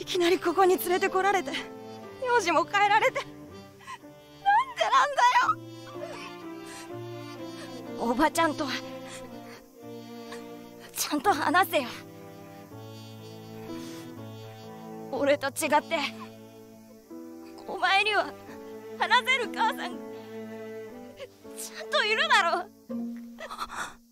いきなりここに連れてこられて、名字も変えられて、なんでなんだよ。おばちゃんとちゃんと話せよ。俺と違ってお前には話せる母さんちゃんといるだろ。